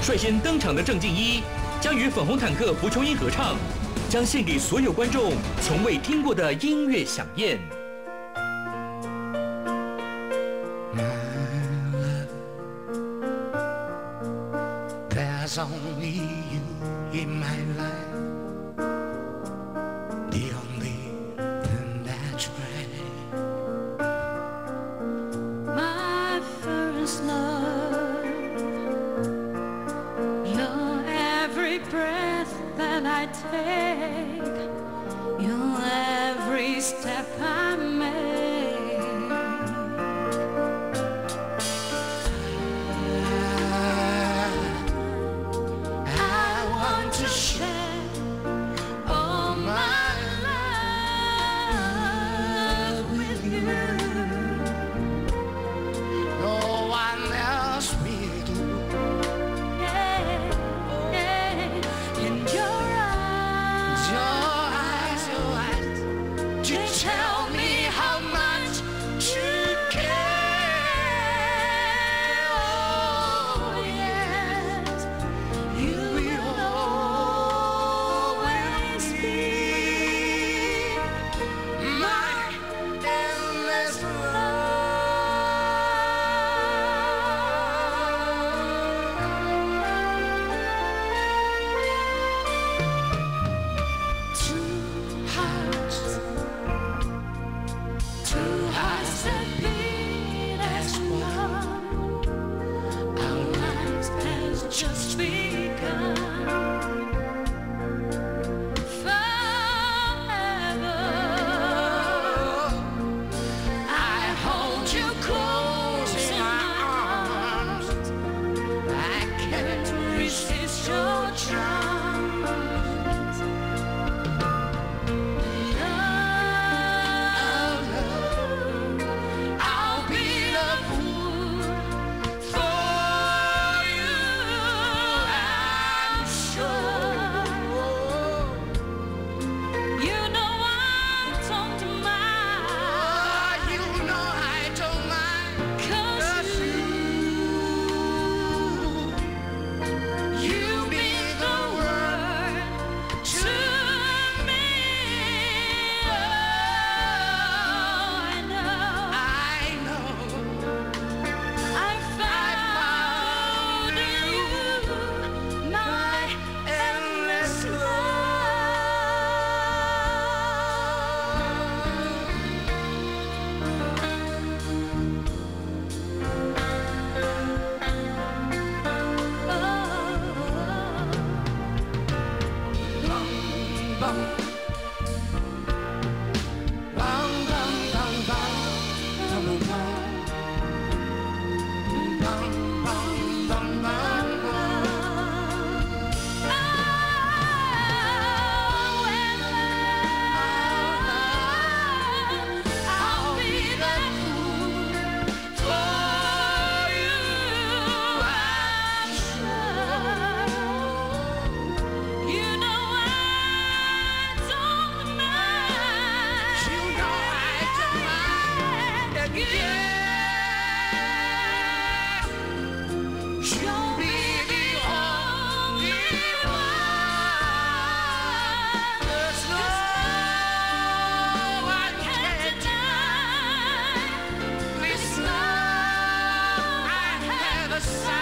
率先登场的郑敬一，将与粉红坦克蒲琼英合唱，将献给所有观众从未听过的音乐响宴。 There's only you in my life, the only thing that's right. My first love, you're every breath that I take, you're every step I make. Just begun. Forever, I hold you close in my arms. I can't resist your charms. Love, I'll be the fool for you. Side